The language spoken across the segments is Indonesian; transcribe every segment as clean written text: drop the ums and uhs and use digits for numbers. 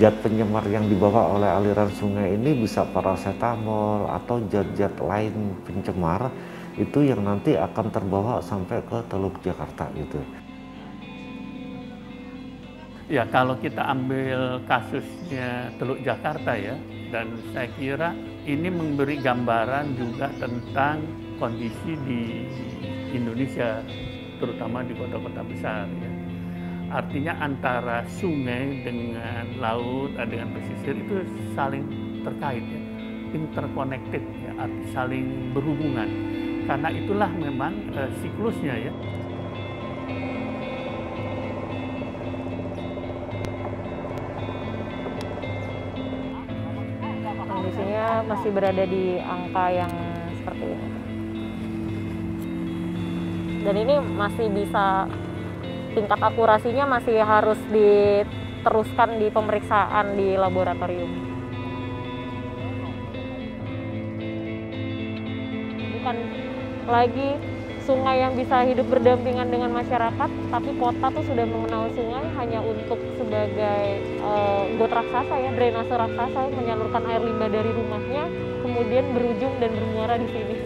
zat penyemar yang dibawa oleh aliran sungai ini bisa paracetamol atau zat-zat lain pencemar itu yang nanti akan terbawa sampai ke Teluk Jakarta gitu. Ya, kalau kita ambil kasusnya Teluk Jakarta ya, dan saya kira ini memberi gambaran juga tentang kondisi di Indonesia, terutama di kota-kota besar ya. Artinya antara sungai dengan laut, dengan pesisir itu saling terkait ya, interconnected ya, arti saling berhubungan. Karena itulah memang siklusnya ya. Kondisinya masih berada di angka yang seperti ini. Dan ini masih bisa, tingkat akurasinya masih harus diteruskan di pemeriksaan di laboratorium. Bukan lagi sungai yang bisa hidup berdampingan dengan masyarakat, tapi kota tuh sudah mengenal sungai hanya untuk sebagai got raksasa ya, drainase raksasa yang menyalurkan air limbah dari rumahnya, kemudian berujung dan bermuara di sini.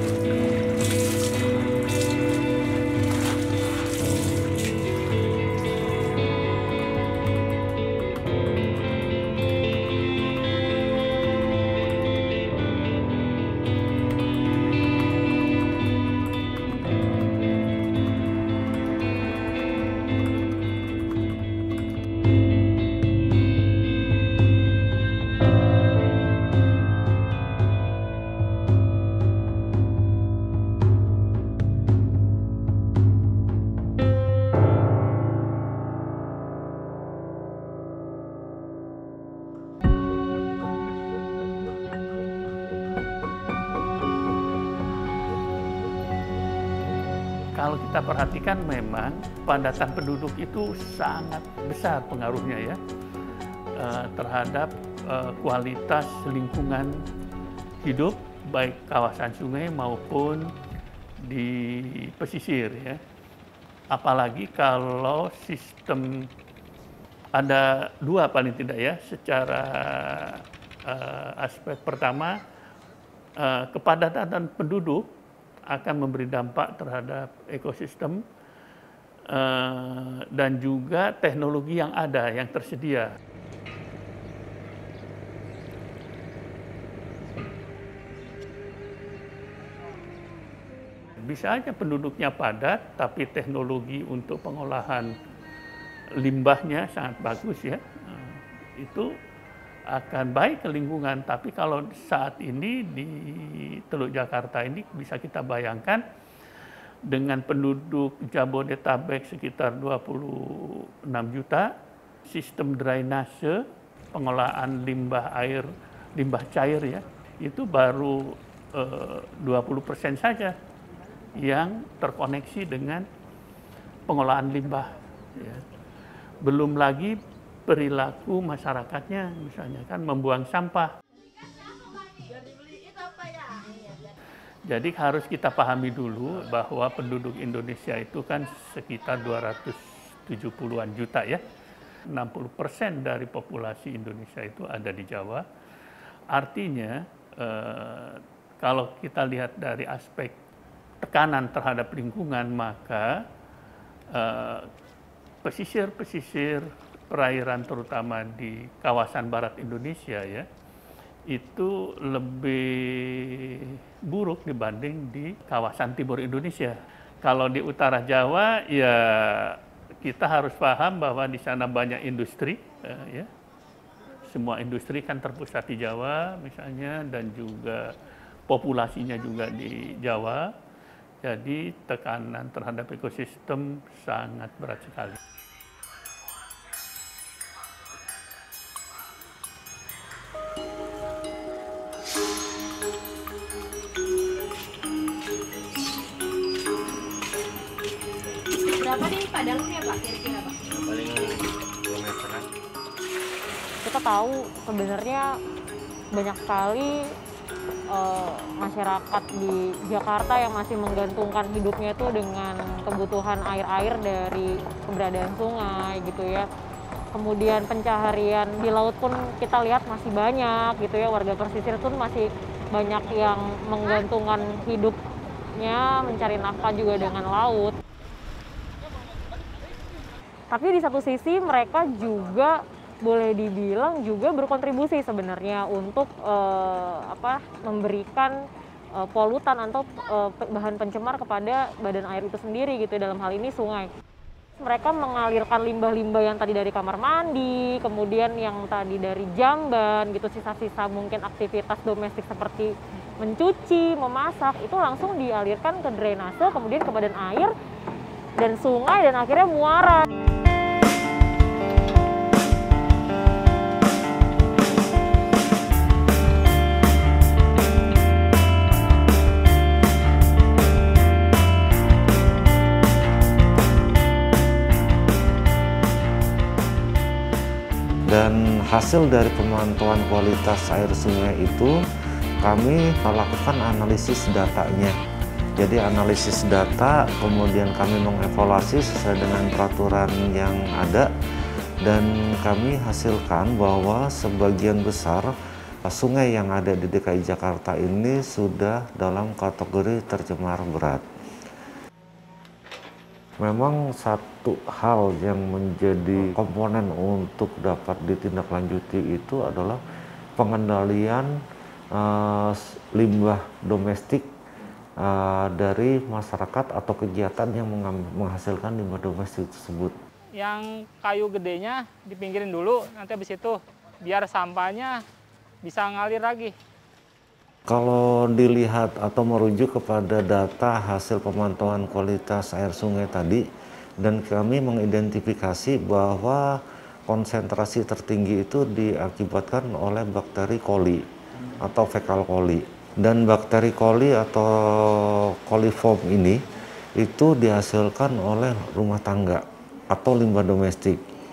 Kalau kita perhatikan memang padatan penduduk itu sangat besar pengaruhnya ya terhadap kualitas lingkungan hidup baik kawasan sungai maupun di pesisir ya. Apalagi kalau sistem ada dua paling tidak ya, secara aspek pertama kepadatan penduduk akan memberi dampak terhadap ekosistem dan juga teknologi yang ada, yang tersedia. Bisa aja penduduknya padat, tapi teknologi untuk pengolahan limbahnya sangat bagus ya. Itu akan baik ke lingkungan, tapi kalau saat ini di Teluk Jakarta ini bisa kita bayangkan dengan penduduk Jabodetabek sekitar 26 juta, sistem drainase, pengolahan limbah air, limbah cair ya, itu baru 20% saja yang terkoneksi dengan pengolahan limbah. Ya. Belum lagi perilaku masyarakatnya, misalnya kan membuang sampah. Jadi harus kita pahami dulu bahwa penduduk Indonesia itu kan sekitar 270-an juta ya. 60% dari populasi Indonesia itu ada di Jawa. Artinya kalau kita lihat dari aspek tekanan terhadap lingkungan, maka pesisir-pesisir perairan terutama di kawasan barat Indonesia ya, itu lebih buruk dibanding di kawasan timur Indonesia. Kalau di utara Jawa ya kita harus paham bahwa di sana banyak industri ya. Semua industri kan terpusat di Jawa misalnya, dan juga populasinya juga di Jawa. Jadi tekanan terhadap ekosistem sangat berat sekali. Berapa nih padangnya Pak, kira-kira Pak? Paling 2 meteran. Kita tahu sebenarnya banyak sekali masyarakat di Jakarta yang masih menggantungkan hidupnya itu dengan kebutuhan air-air dari keberadaan sungai gitu ya. kemudian pencaharian di laut pun kita lihat masih banyak gitu ya, warga pesisir pun masih banyak yang menggantungkan hidupnya mencari nafkah juga dengan laut. Tapi di satu sisi mereka juga boleh dibilang juga berkontribusi sebenarnya untuk memberikan polutan atau bahan pencemar kepada badan air itu sendiri gitu, dalam hal ini sungai. Mereka mengalirkan limbah-limbah yang tadi dari kamar mandi, kemudian yang tadi dari jamban gitu, sisa-sisa mungkin aktivitas domestik seperti mencuci, memasak, itu langsung dialirkan ke drainase, kemudian ke badan air dan sungai, dan akhirnya muara. Dan hasil dari pemantauan kualitas air sungai itu, kami melakukan analisis datanya. Jadi analisis data, kemudian kami mengevaluasi sesuai dengan peraturan yang ada, dan kami hasilkan bahwa sebagian besar sungai yang ada di DKI Jakarta ini sudah dalam kategori tercemar berat. Memang satu hal yang menjadi komponen untuk dapat ditindaklanjuti itu adalah pengendalian limbah domestik dari masyarakat atau kegiatan yang menghasilkan limbah domestik tersebut. Yang kayu gedenya dipinggirin dulu, nanti habis itu biar sampahnya bisa ngalir lagi. Kalau dilihat atau merujuk kepada data hasil pemantauan kualitas air sungai tadi, dan kami mengidentifikasi bahwa konsentrasi tertinggi itu diakibatkan oleh bakteri coli atau fecal coli. Dan bakteri coli atau coliform ini itu dihasilkan oleh rumah tangga atau limbah domestik.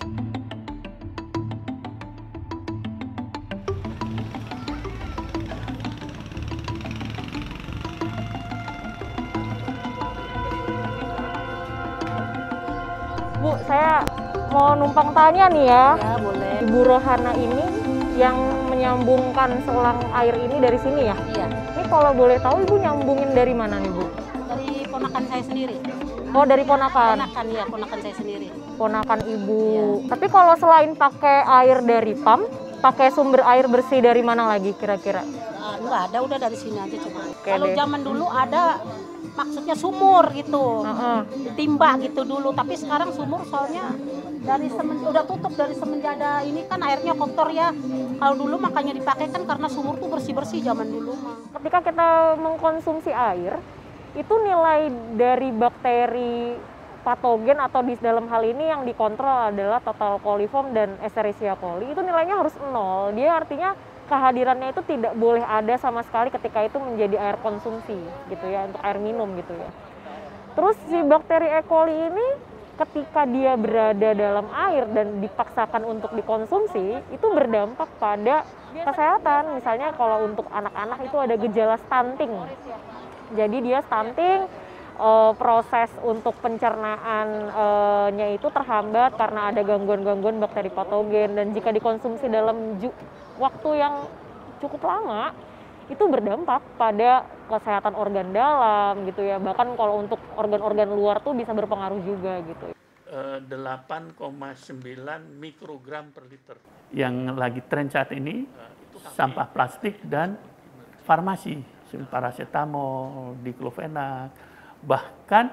Bu, saya mau numpang tanya nih ya. Ya, boleh. Ibu Rohana ini yang menyambungkan selang air ini dari sini ya? Iya, Ini kalau boleh tahu Ibu nyambungin dari mana nih Bu? dari ponakan saya sendiri. Oh, dari ponakan. Ponakan, ya, ponakan saya sendiri. Ponakan Ibu. Iya. Tapi kalau selain pakai air dari pam, pakai sumber air bersih dari mana lagi kira-kira? Enggak ada, udah dari sini aja cuma. Oke Kalau deh. zaman dulu ada, maksudnya sumur gitu, Heeh. timba gitu dulu. Tapi sekarang sumur soalnya udah tutup dari semenjak ada ini kan airnya kotor ya. Kalau dulu makanya dipakai kan karena sumur tuh bersih-bersih zaman dulu mah. Ketika kita mengkonsumsi air, itu nilai dari bakteri patogen atau di dalam hal ini yang dikontrol adalah total coliform dan Escherichia coli, itu nilainya harus 0. Dia artinya kehadirannya itu tidak boleh ada sama sekali ketika itu menjadi air konsumsi gitu ya, untuk air minum gitu ya. Terus si bakteri E. coli ini ketika dia berada dalam air dan dipaksakan untuk dikonsumsi, itu berdampak pada kesehatan. Misalnya kalau untuk anak-anak itu ada gejala stunting. Jadi dia stunting, proses untuk pencernaannya itu terhambat karena ada gangguan-gangguan bakteri patogen, dan jika dikonsumsi dalam waktu yang cukup lama itu berdampak pada kesehatan organ dalam gitu ya, bahkan kalau untuk organ-organ luar tuh bisa berpengaruh juga gitu. 8,9 mikrogram per liter. Yang lagi tren saat ini sampah plastik dan farmasi, paracetamol, diklofenak, bahkan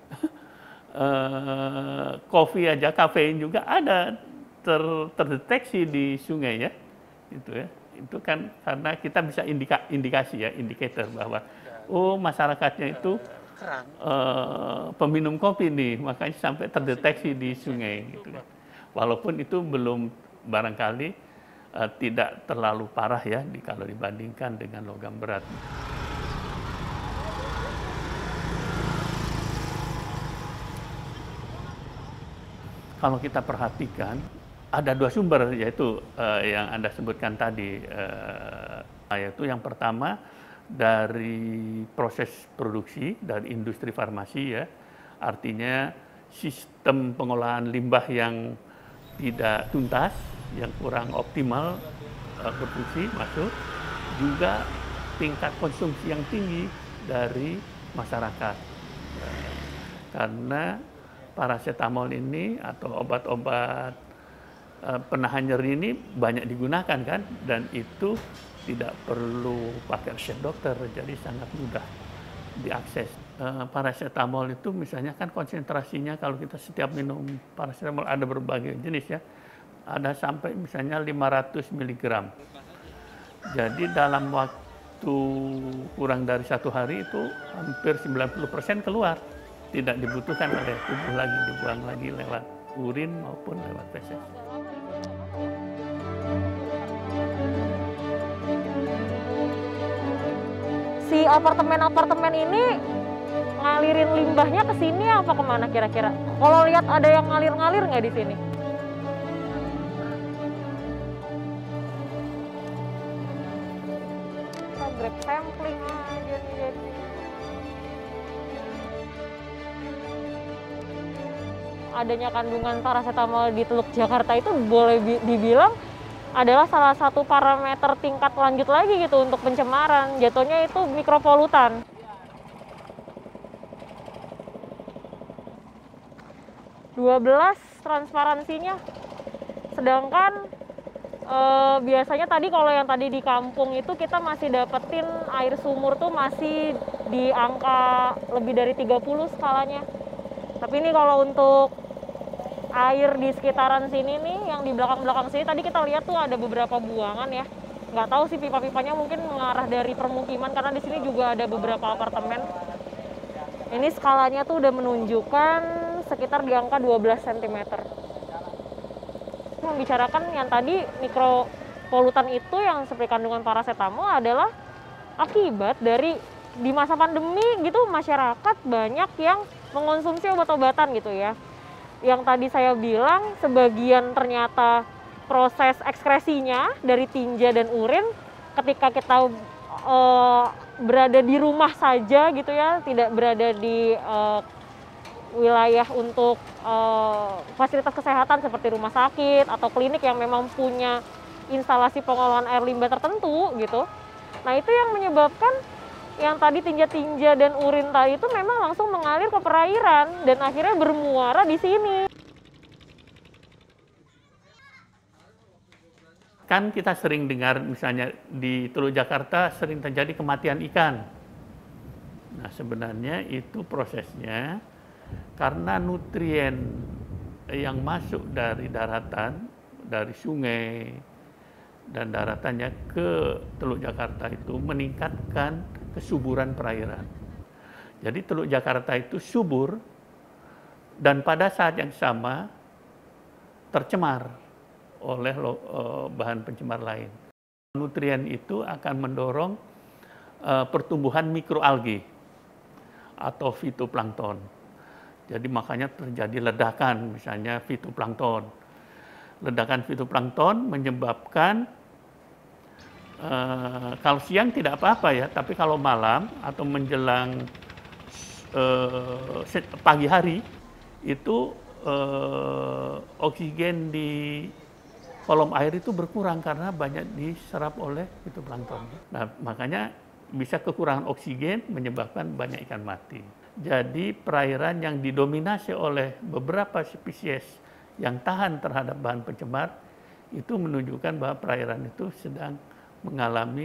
kopi aja, kafein juga ada terdeteksi di sungai ya, gitu ya. Itu kan karena kita bisa indikasi ya, indikator bahwa masyarakatnya itu peminum kopi nih, makanya sampai terdeteksi di sungai gitu ya. Walaupun itu belum barangkali tidak terlalu parah ya kalau dibandingkan dengan logam berat. Kalau kita perhatikan, ada 2 sumber, yaitu yang Anda sebutkan tadi, yaitu yang pertama dari proses produksi dari industri farmasi ya, artinya sistem pengolahan limbah yang tidak tuntas, yang kurang optimal berfungsi masuk, juga tingkat konsumsi yang tinggi dari masyarakat. Karena paracetamol ini atau obat-obat penahan nyeri ini banyak digunakan kan, dan itu tidak perlu pakai resep dokter, jadi sangat mudah diakses. Paracetamol itu misalnya kan konsentrasinya kalau kita setiap minum paracetamol ada berbagai jenis ya, ada sampai misalnya 500 mg. Jadi dalam waktu kurang dari 1 hari itu hampir 90% keluar. Tidak dibutuhkan oleh tubuh lagi, dibuang lagi lewat urin maupun lewat feses. Si apartemen-apartemen ini ngalirin limbahnya ke sini apa kemana kira-kira? Kalau lihat ada yang ngalir-ngalir nggak di sini? Kita grab sampling aja nih jadi. Adanya kandungan paracetamol di Teluk Jakarta itu boleh dibilang adalah salah satu parameter tingkat lanjut lagi gitu untuk pencemaran. Jatuhnya itu mikropolutan. Transparansinya. Sedangkan biasanya tadi kalau yang tadi di kampung itu kita masih dapetin air sumur tuh masih di angka lebih dari 30 skalanya. Tapi ini kalau untuk air di sekitaran sini nih, yang di belakang-belakang sini tadi kita lihat tuh ada beberapa buangan ya. Nggak tahu sih pipa-pipanya mungkin mengarah dari permukiman karena di sini juga ada beberapa apartemen. Ini skalanya tuh udah menunjukkan sekitar di angka 12 cm. Membicarakan yang tadi mikropolutan itu yang seperti kandungan paracetamol adalah akibat dari di masa pandemi gitu masyarakat banyak yang mengonsumsi obat-obatan gitu ya. Yang tadi saya bilang sebagian ternyata proses ekskresinya dari tinja dan urin ketika kita berada di rumah saja gitu ya, tidak berada di wilayah untuk fasilitas kesehatan seperti rumah sakit atau klinik yang memang punya instalasi pengolahan air limbah tertentu gitu. Nah itu yang menyebabkan yang tadi tinja-tinja dan urin tadi itu memang langsung mengalir ke perairan dan akhirnya bermuara di sini. Kan kita sering dengar misalnya di Teluk Jakarta sering terjadi kematian ikan. Nah sebenarnya itu prosesnya karena nutrien yang masuk dari daratan, dari sungai dan daratannya ke Teluk Jakarta itu meningkatkan kesuburan perairan. Jadi Teluk Jakarta itu subur dan pada saat yang sama tercemar oleh bahan pencemar lain. Nutrien itu akan mendorong pertumbuhan mikroalgi atau fitoplankton. Jadi makanya terjadi ledakan misalnya fitoplankton. Ledakan fitoplankton menyebabkan kalau siang tidak apa-apa ya, tapi kalau malam atau menjelang pagi hari itu oksigen di kolom air itu berkurang karena banyak diserap oleh fitoplankton. Nah, makanya bisa kekurangan oksigen menyebabkan banyak ikan mati. Jadi perairan yang didominasi oleh beberapa spesies yang tahan terhadap bahan pencemar itu menunjukkan bahwa perairan itu sedang mengalami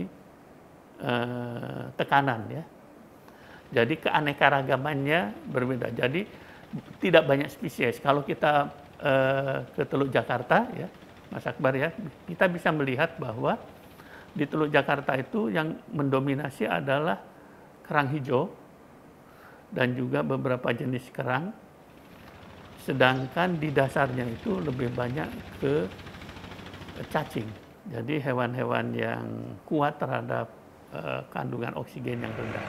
tekanan ya. Jadi keanekaragamannya berbeda. Jadi tidak banyak spesies. Kalau kita ke Teluk Jakarta ya, Mas Akbar ya, kita bisa melihat bahwa di Teluk Jakarta itu yang mendominasi adalah kerang hijau dan juga beberapa jenis kerang. Sedangkan di dasarnya itu lebih banyak ke cacing. Jadi hewan-hewan yang kuat terhadap kandungan oksigen yang rendah.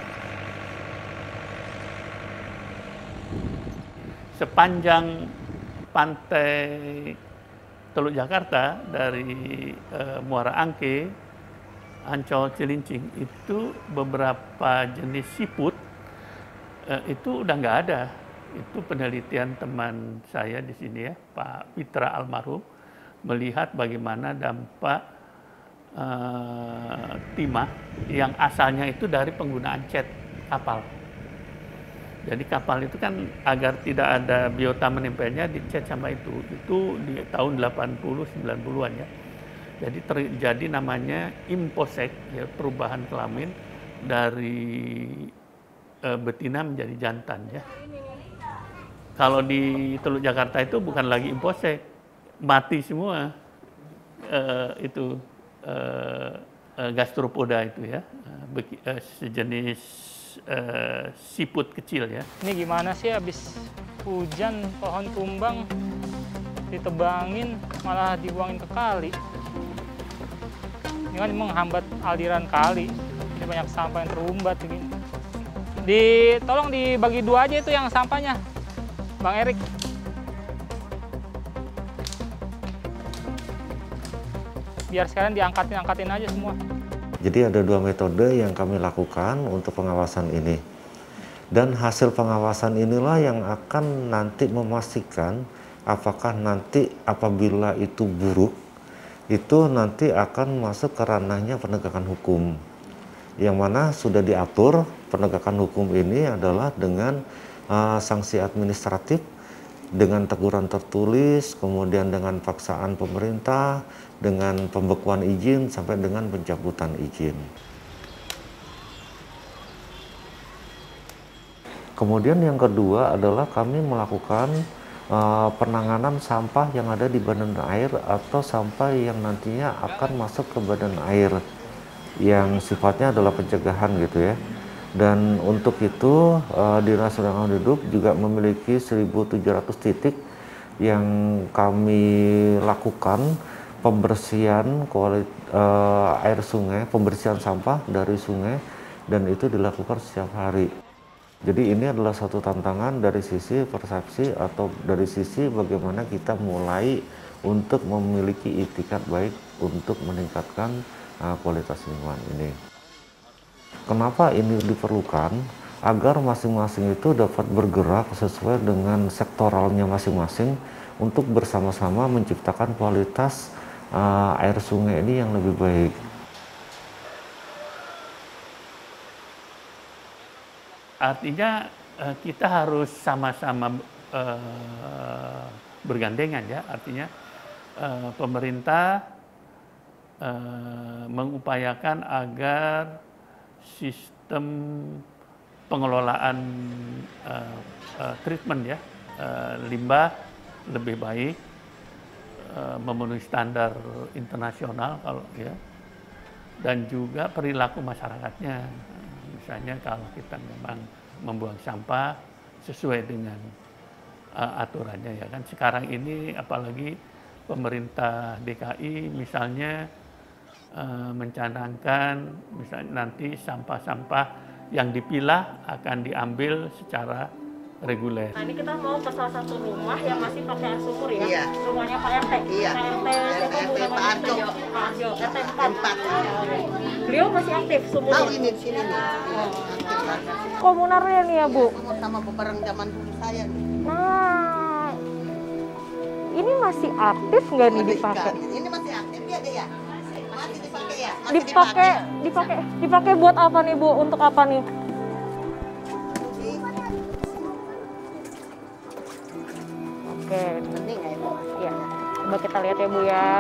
Sepanjang pantai Teluk Jakarta dari Muara Angke, Ancol, Cilincing itu beberapa jenis siput itu udah nggak ada. Itu penelitian teman saya di sini ya, Pak Fitra almarhum. melihat bagaimana dampak timah yang asalnya itu dari penggunaan cat kapal. Jadi kapal itu kan agar tidak ada biota menempelnya dicat sama itu di tahun 80-90-an ya. Jadi terjadi namanya imposek, ya, perubahan kelamin dari betina menjadi jantan ya. Kalau di Teluk Jakarta itu bukan lagi imposek, mati semua gastropoda itu ya, sejenis siput kecil ya. Ini gimana sih habis hujan pohon tumbang ditebangin malah dibuangin ke kali. Ini kan menghambat aliran kali. Ini banyak sampah yang terumbat begini. Tolong dibagi dua aja itu yang sampahnya, Bang Erik. Biar sekalian diangkatin aja semua. Jadi ada 2 metode yang kami lakukan untuk pengawasan ini. Dan hasil pengawasan inilah yang akan nanti memastikan apakah nanti apabila itu buruk, itu nanti akan masuk ke ranahnya penegakan hukum. Yang mana sudah diatur penegakan hukum ini adalah dengan sanksi administratif, dengan teguran tertulis, kemudian dengan paksaan pemerintah, dengan pembekuan izin sampai dengan pencabutan izin. Kemudian yang kedua adalah kami melakukan penanganan sampah yang ada di badan air atau sampah yang nantinya akan masuk ke badan air yang sifatnya adalah pencegahan gitu ya. Dan untuk itu Dinas Lingkungan Hidup juga memiliki 1.700 titik yang kami lakukan pembersihan air sungai, pembersihan sampah dari sungai, dan itu dilakukan setiap hari. Jadi ini adalah satu tantangan dari sisi persepsi atau dari sisi bagaimana kita mulai untuk memiliki itikat baik untuk meningkatkan kualitas lingkungan ini. Kenapa ini diperlukan? Agar masing-masing itu dapat bergerak sesuai dengan sektoralnya masing-masing untuk bersama-sama menciptakan kualitas air sungai ini yang lebih baik. Artinya kita harus sama-sama bergandengan ya. Artinya pemerintah mengupayakan agar sistem pengelolaan treatment ya limbah lebih baik, memenuhi standar internasional kalau ya, dan juga perilaku masyarakatnya. Misalnya kalau kita memang membuang sampah sesuai dengan aturannya ya kan. Sekarang ini apalagi pemerintah DKI misalnya mencanangkan misalnya nanti sampah-sampah yang dipilah akan diambil secara reguler. Nah, ini kita mau ke salah satu rumah yang masih pakai air sumur ya. Iya. Rumahnya Pak RT. Iya. Pak RT siapa Bu namanya? Pak Arjo. Pak Arjo, RT 4. 4. Beliau masih aktif sumurnya. Tahu ini di sini nih. Komunarnya nih ya, Bu. Sama bareng zaman dulu saya nih. Nah, ini masih aktif nggak nih dipakai? Ini masih aktif ya, dia ya? Masih dipakai ya? Masih Dipakai buat apa nih, Bu? Untuk apa nih? Oke, Penting ya, Bu? iya. Coba kita lihat ya, Bu ya.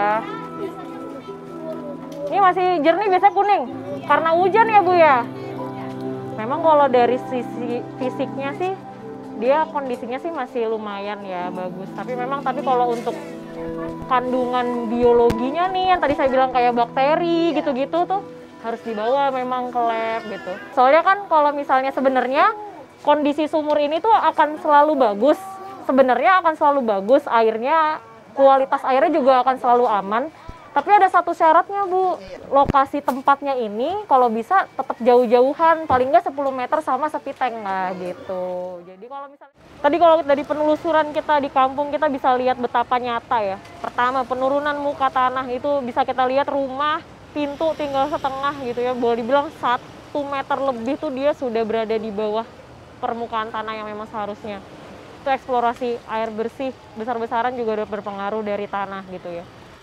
Ini masih jernih, biasanya kuning. Karena hujan ya, Bu ya. Memang kalau dari sisi fisiknya sih, dia kondisinya sih masih lumayan ya, bagus. Tapi kalau untuk kandungan biologinya nih, yang tadi saya bilang kayak bakteri gitu-gitu tuh, harus dibawa memang ke lab gitu. Soalnya kan kalau misalnya sebenarnya kondisi sumur ini tuh akan selalu bagus. Sebenarnya akan selalu bagus airnya, kualitas airnya juga akan selalu aman. Tapi ada satu syaratnya, Bu. Lokasi tempatnya ini kalau bisa tetap jauh-jauhan, paling nggak 10 meter sama sepiteng lah gitu. Jadi kalau misalnya tadi kalau dari penelusuran kita di kampung, kita bisa lihat betapa nyata ya. Pertama, penurunan muka tanah itu bisa kita lihat, rumah pintu tinggal setengah gitu ya. Boleh dibilang 1 meter lebih tuh dia sudah berada di bawah permukaan tanah yang memang seharusnya. Itu eksplorasi air bersih besar-besaran juga udah berpengaruh dari tanah gitu ya.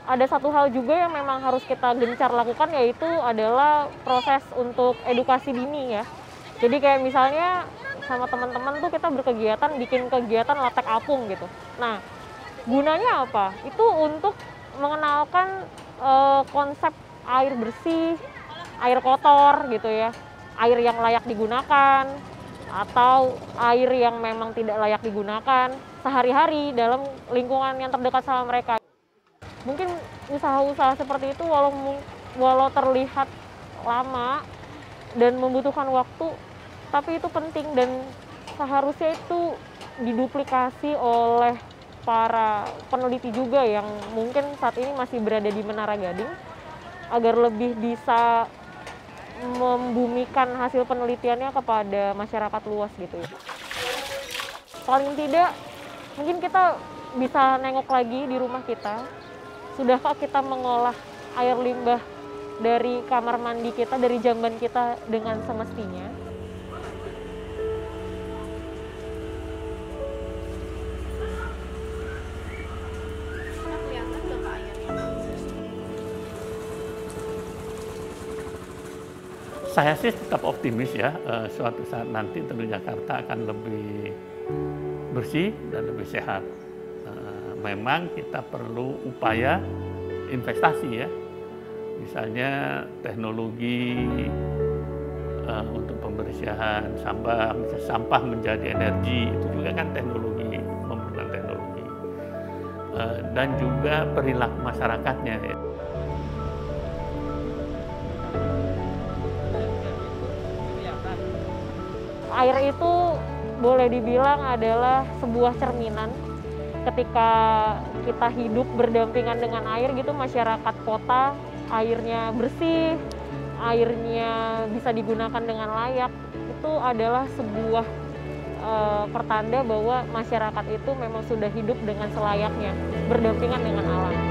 ada satu hal juga yang memang harus kita gencar lakukan, yaitu adalah proses untuk edukasi dini ya. Jadi kayak misalnya sama teman-teman tuh kita berkegiatan, bikin kegiatan latek apung gitu. Nah, gunanya apa? Itu untuk mengenalkan konsep air bersih, air kotor gitu ya, air yang layak digunakan, atau air yang memang tidak layak digunakan sehari-hari dalam lingkungan yang terdekat sama mereka. Mungkin usaha-usaha seperti itu walau terlihat lama dan membutuhkan waktu, tapi itu penting dan seharusnya itu diduplikasi oleh para peneliti juga yang mungkin saat ini masih berada di Menara Gading, agar lebih bisa membumikan hasil penelitiannya kepada masyarakat luas gitu ya. Paling tidak mungkin kita bisa nengok lagi di rumah kita, sudahkah kita mengolah air limbah dari kamar mandi kita, dari jamban kita dengan semestinya? Saya sih tetap optimis ya, suatu saat nanti tentu Jakarta akan lebih bersih dan lebih sehat. Memang kita perlu upaya investasi ya, misalnya teknologi untuk pembersihan sampah menjadi energi, itu juga kan teknologi, memerlukan teknologi, dan juga perilaku masyarakatnya ya. Air itu boleh dibilang adalah sebuah cerminan. Ketika kita hidup berdampingan dengan air gitu, masyarakat kota airnya bersih, airnya bisa digunakan dengan layak, itu adalah sebuah pertanda bahwa masyarakat itu memang sudah hidup dengan selayaknya, berdampingan dengan alam.